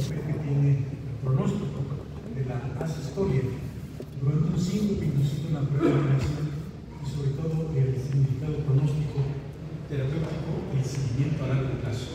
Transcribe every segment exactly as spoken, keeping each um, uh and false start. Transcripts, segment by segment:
papel que tiene el pronóstico de la asistolia durante un síncope inducido en la prevención y sobre todo el significado pronóstico terapéutico y el seguimiento a largo plazo.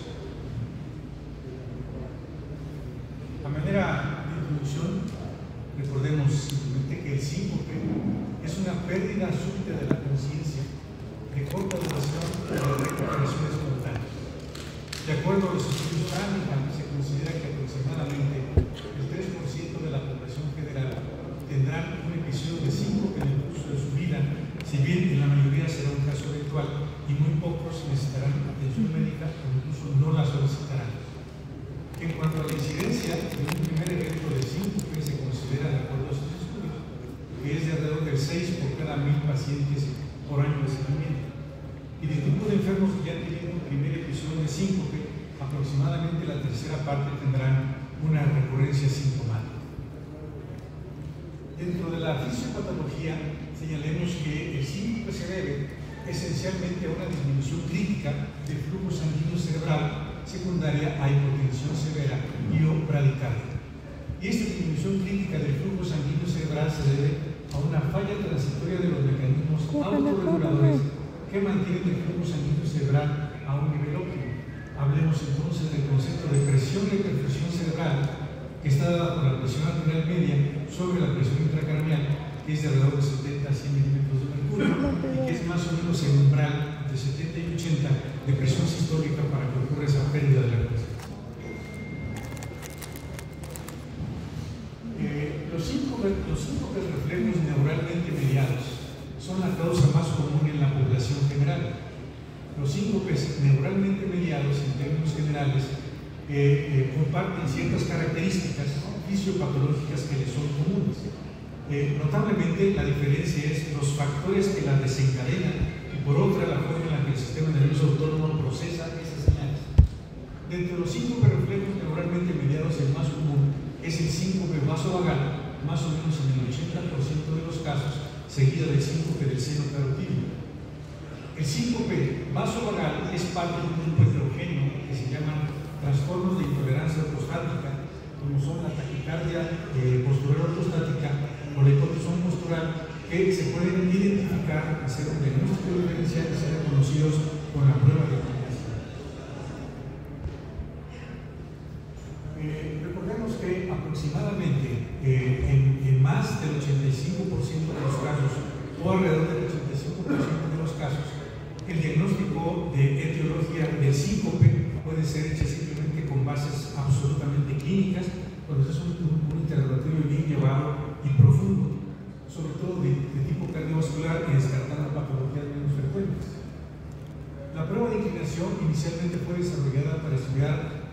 A manera de introducción, recordemos simplemente que el síncope es una pérdida súbita de la conciencia de corta duración de la recuperación espontánea. De acuerdo a los estudios Framingham, se considera que aproximadamente el tres por ciento de la población federal tendrán un episodio de síncope en el curso de su vida, si bien en la mayoría será un caso eventual y muy pocos necesitarán atención médica o incluso no la solicitarán. En cuanto a la incidencia de un primer evento de síncope, se considera, de acuerdo a estos estudios, que es de alrededor del seis por cada mil pacientes por año de seguimiento. Y del grupo de enfermos que ya han tenido un primer episodio de síncope, aproximadamente la tercera parte tendrán una recurrencia sintomática. Dentro de la fisiopatología, señalemos que el síncope se debe esencialmente a una disminución crítica del flujo sanguíneo cerebral secundaria a hipotensión severa y o bradicardia. Y esta disminución crítica del flujo sanguíneo cerebral se debe a una falla transitoria de los mecanismos autorreguladores que mantienen el flujo sanguíneo cerebral a un nivel óptimo. Hablemos entonces del concepto de presión de perfusión cerebral, que está dada por la presión arterial media sobre la presión intracraneal, que es de alrededor de setenta a cien milímetros de mercurio, y que es más o menos el umbral de setenta y ochenta de presión sistólica para que ocurra esa pérdida de la conciencia. Eh, los síncopes reflejos neuralmente mediados son la causa más común en la población general. Los síncopes neuralmente mediados, en términos generales, eh, eh, comparten ciertas características fisiopatológicas que les son comunes. Eh, notablemente, la diferencia es los factores que la desencadenan y, por otra, la forma en la que el sistema nervioso autónomo procesa esas señales. Dentro de los síncopes reflejos neuralmente mediados, el más común es el síncope vasovagal, más o menos en el ochenta por ciento de los casos, seguido del síncope del seno carotídeo. El síncope vasovagal es parte de un grupo heterogéneo que se llaman trastornos de intolerancia ortostática, como son la taquicardia eh, postural ortostática o la hipotensión postural, que se pueden identificar, hacer un diagnóstico diferencial y ser reconocidos con la prueba de combinación. Eh, recordemos que aproximadamente eh, en, en más del ochenta y cinco por ciento de los casos, o alrededor del ochenta y cinco por ciento de los casos, el diagnóstico de etiología del síncope puede ser hecho simplemente con bases absolutamente clínicas, cuando es un, un, un interrogatorio bien llevado y profundo, sobre todo de, de tipo cardiovascular y descartando patologías menos frecuentes. La prueba de inclinación inicialmente fue desarrollada para estudiar